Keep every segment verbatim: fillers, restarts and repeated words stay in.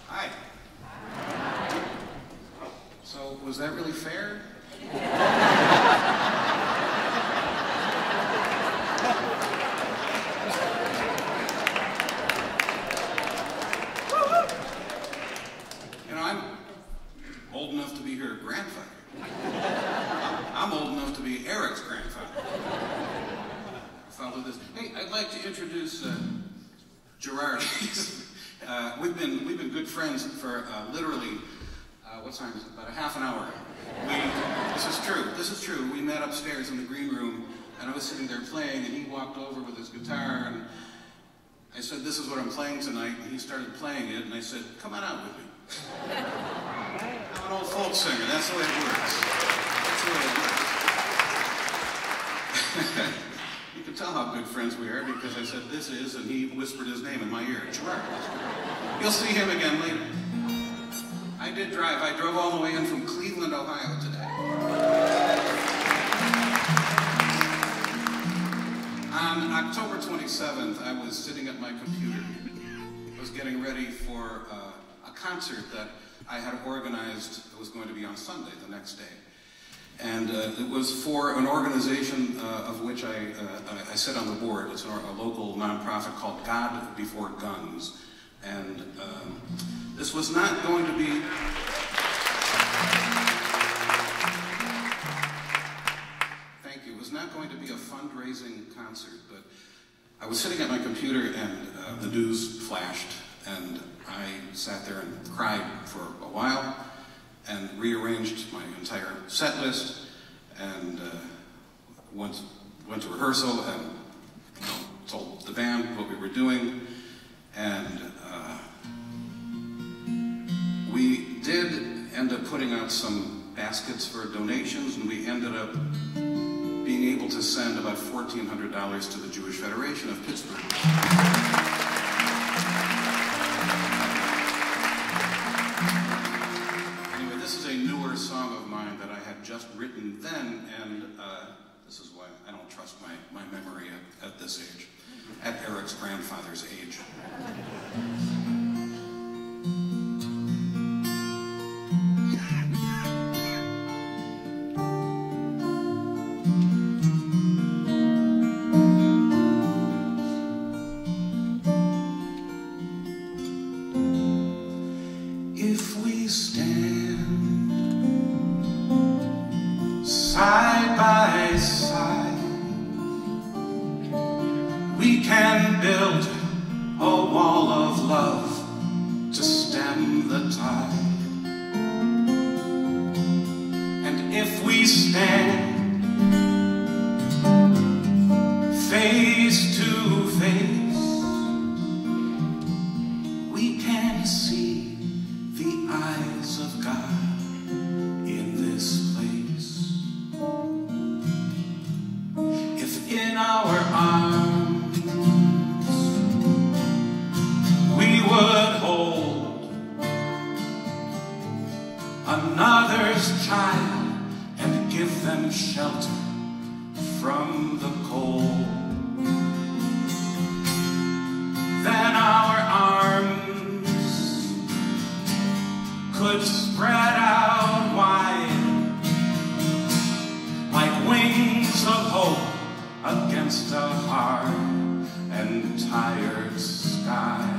Hi. So, was that really fair? You know, I'm old enough to be her grandfather. I'm old enough to be Eric's grandfather. Follow this. Hey, I'd like to introduce uh, Gerard. uh, we've been we've been good friends for uh, literally uh, what time is it? About a half an hour. We this is true. This is true. We met upstairs in the green room, and I was sitting there playing, and he walked over with his guitar, and I said, "This is what I'm playing tonight." And he started playing it, and I said, "Come on out with me." I'm an old folk singer. That's the way it works. That's the way it works. You can tell how good friends we are because I said, "This is," and he whispered his name in my ear. Gerard. You'll see him again later. I did drive. I drove all the way in from Cleveland, Ohio today. On October twenty-seventh, I was sitting at my computer. I was getting ready for uh, a concert that I had organized. It was going to be on Sunday, the next day. And uh, it was for an organization uh, of which I, uh, I sit on the board. It's a, a local nonprofit called God Before Guns. And um, this was not going to be... Thank you. It was not going to be a fundraising concert, but I was sitting at my computer and uh, the news flashed, and I sat there and cried for a while, and rearranged my entire set list, and uh, went, went to rehearsal and you know, told the band what we were doing, and uh, we did end up putting out some baskets for donations, and we ended up being able to send about fourteen hundred dollars to the Jewish Federation of Pittsburgh. Song of mine that I had just written then, and uh, this is why I don't trust my, my memory at, at this age, at Eric's grandfather's age. If we stand side by side, we can build a wall of love to stem the tide. And if we stand face to face, we can see the eyes of God in this place. In our arms we would hold another's child and give them shelter from the cold. Then our arms could spread out wide like wings of hope against a hard and tired sky.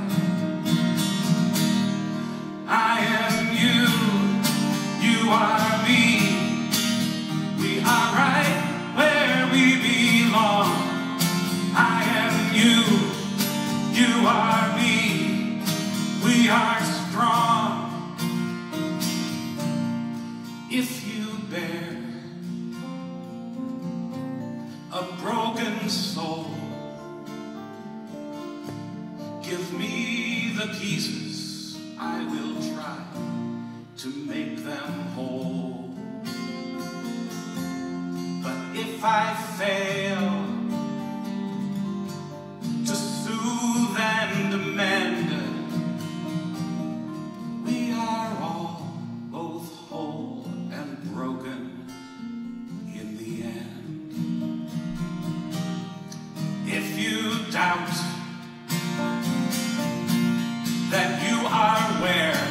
I am you, you are me. We are right where we belong. I am you, you are me. We are strong. If you bear a broken soul, give me the pieces, I will try to make them whole. But if I fail to soothe and mend, we are all both whole and broken in the end. If you doubt that you are where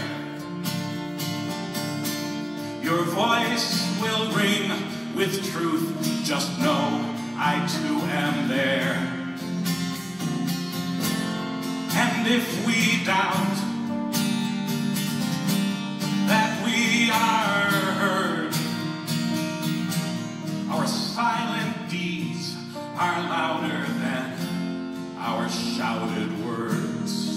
with truth, just know I too am there. And if we doubt that we are heard, our silent deeds are louder than our shouted words.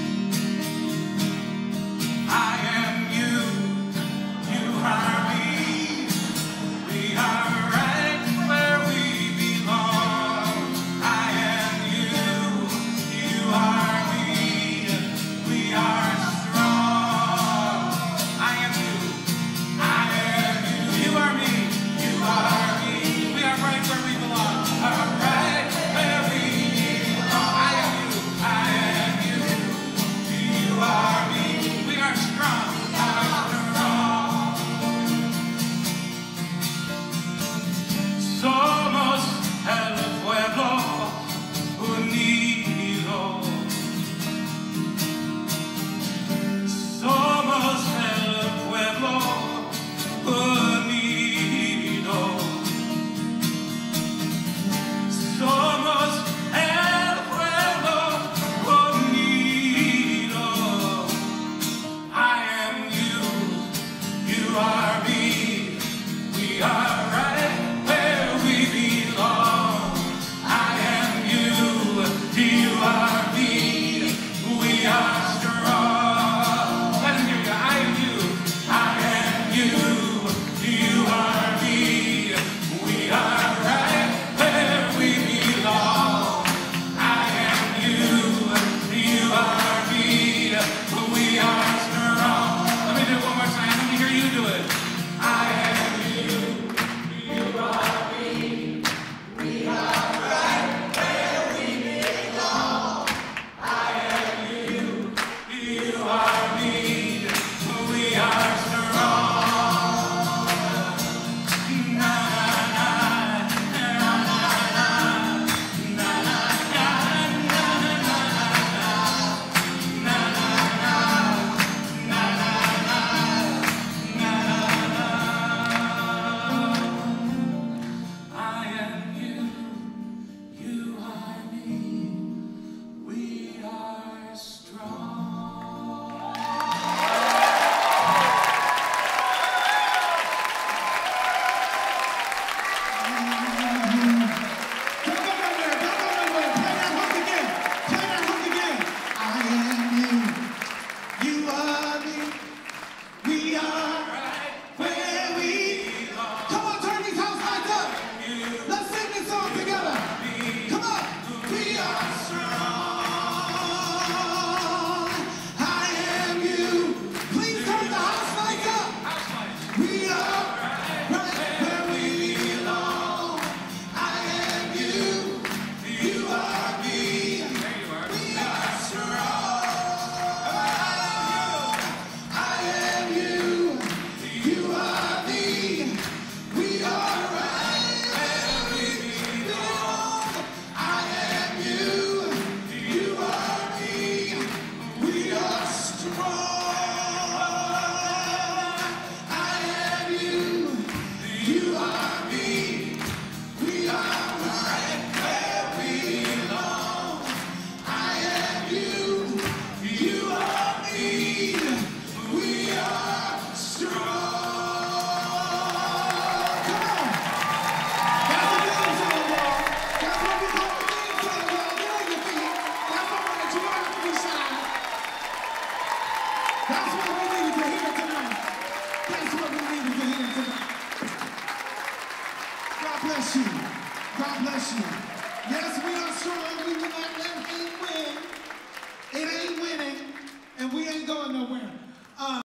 I am you, you are me, we are right where we belong. I am you, you are me, we are strong. I am you, I am you, you are me, you are me, we are right where we belong. Are right where we belong. I am you, I am you, you are me, we are strong, are strong. Somos el pueblo unido. Somos el pueblo unido. Somos el pueblo unido. I am you, you are me, we are right where we belong. I am you, you are me, we are strong. Let him hear you. I am you, I am you, you are me, we are right where we belong. I am you, you are me, we are strong. Let me do it one more time. Let me hear you do it. I am you, you are me, we are right where we belong. I am you, you are me, we are strong. Na na na na na na na na I am you, you are me, we are strong. Don't go nowhere, don't go nowhere. Play that hook again. Play that hook again. I am you, you are me, we are right where we belong. Come on, turn these house lights up. Let's sing this song together. Come on. We are strong. I am you. Please turn the house lights up. We are right where we belong. I am you, you are me, we are strong. I am you, you are me, we are right where we belong. I am you, you are me, we are strong. I am you, you are me, we are right where we belong. I am you, you are me, we are strong. Come on. That's the theme song, y'all. That's what we call the theme song, y'all. Get on your feet. That's all right. You don't have to be shy. That's what we needed to hear tonight. That's what we needed to hear tonight. God bless you. God bless you. Yes, we are strong. We will not let hate win. It ain't winning, and we ain't going nowhere. Uh,